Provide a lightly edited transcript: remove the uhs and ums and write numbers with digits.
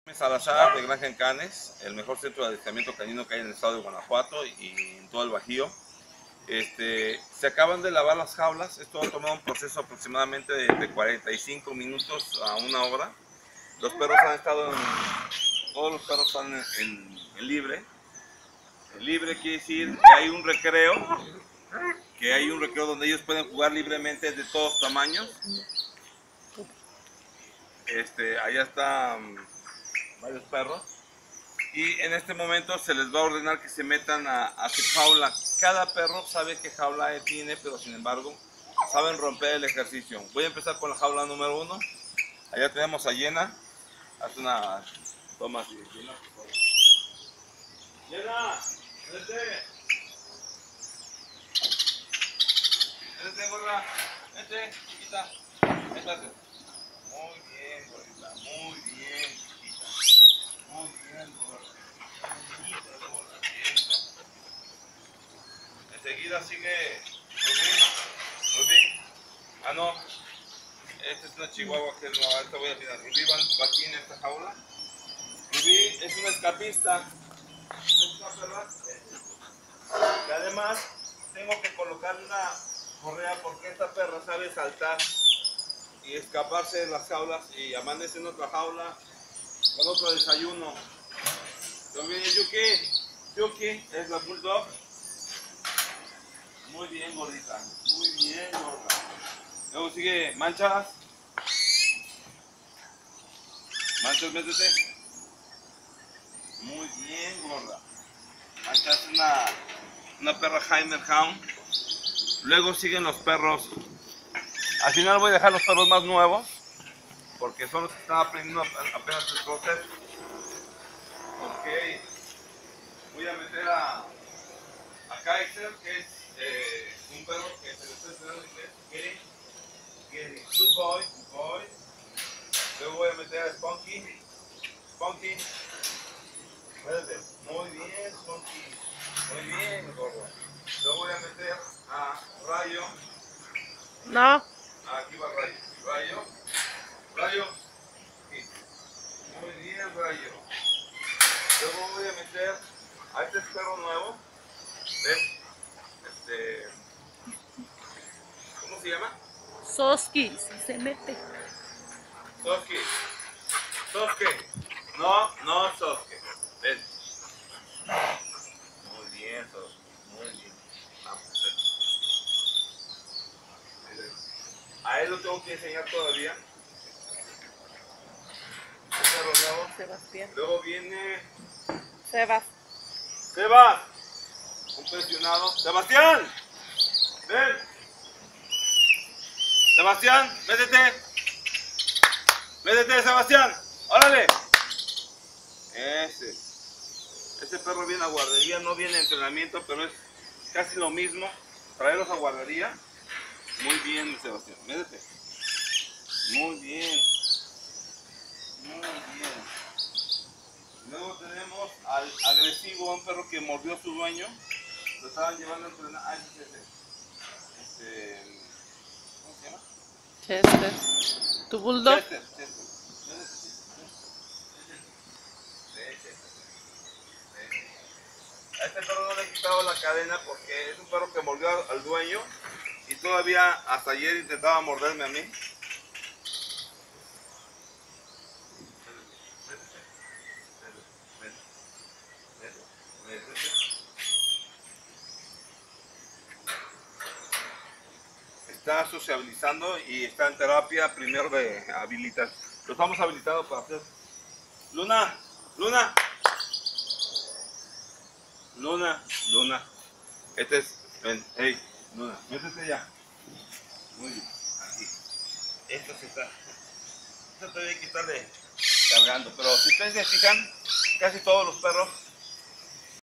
Salazar de Granja en Canes, el mejor centro de adiestramiento canino que hay en el estado de Guanajuato y en todo el Bajío. Se acaban de lavar las jaulas. Esto ha tomado un proceso aproximadamente de 45 minutos a una hora. Los perros han estado todos los perros están en libre. El libre quiere decir que hay un recreo, donde ellos pueden jugar libremente de todos tamaños. Allá están varios perros y en este momento se les va a ordenar que se metan a su jaula. Cada perro sabe qué jaula tiene, pero sin embargo saben romper el ejercicio. Voy a empezar con la jaula número 1. Allá tenemos a Yena. Haz una toma así. Yena, vete. Vete, gorda. Vete, chiquita. Véntate. Muy bien, gordita. Muy bien, chiquita. Muy bien, gorda. Enseguida sigue Rubí. Ah, no. Esta es una chihuahua que no, ahorita voy a tirar. Rubí va aquí en esta jaula. Rubí es una escapista. Es una perra. Y además tengo que colocarle una correa porque esta perra sabe saltar y escaparse de las jaulas y amanece en otra jaula con otro desayuno. Luego viene Yuki es la bulldog. Muy bien, gordita. Muy bien, gorda. Luego sigue Manchas. Manchas, métete. Muy bien, gorda. Manchas es una perra Heimerhound. Luego siguen los perros. Al final voy a dejar los perros más nuevos porque son los que están aprendiendo apenas el proceso. Ok. Voy a meter a Kaiser, que es un perro que se le está enseñando en inglés. Gary. Good boy, good boy. Luego voy a meter a Spunky. Espérate. Muy bien, Spunky. Muy bien, gordo. Luego voy a meter a Rayo. No. Aquí va Rayo. Rayo. Aquí. Muy bien, Rayo. Luego voy a meter a este perro nuevo. ¿Ven? ¿Cómo se llama? Soski, si se mete. Soski. No, Soski. Ven. Muy bien, Soski. Muy bien. Vamos, ven. A él lo tengo que enseñar todavía. Perro nuevo. Sebastián. Luego viene Sebas. un pensionado. Sebastián. Ven. Sebastián, métete. Métete, Sebastián. Órale. Ese perro viene a guardería, no viene a entrenamiento, pero es casi lo mismo. Traerlos a guardería. Muy bien, Sebastián. Métete. Muy bien. Muy bien. Luego tenemos al agresivo, un perro que mordió a su dueño. Lo estaban llevando a entrenar. Ah, ¿cómo se llama? Chester. ¿Tu bulldog? Chester. A este perro no le he quitado la cadena porque es un perro que mordió al dueño y todavía hasta ayer intentaba morderme a mí. Está sociabilizando y está en terapia primero de habilitar. Lo estamos habilitando para hacer. Luna. Este es, ven, hey, Luna, métete ya. Muy bien, aquí. Esto todavía hay que estarle cargando, pero si ustedes se fijan, casi todos los perros